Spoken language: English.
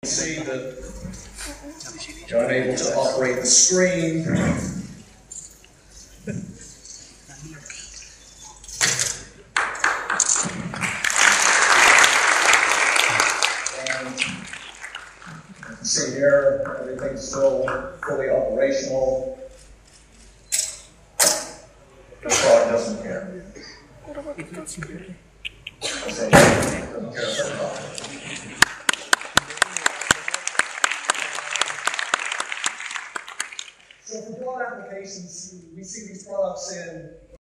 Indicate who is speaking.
Speaker 1: See that you're unable to operate the screen. And you can see here, everything's still fully operational. The frog doesn't care. Doesn't care so much. So for broad applications, we see these products in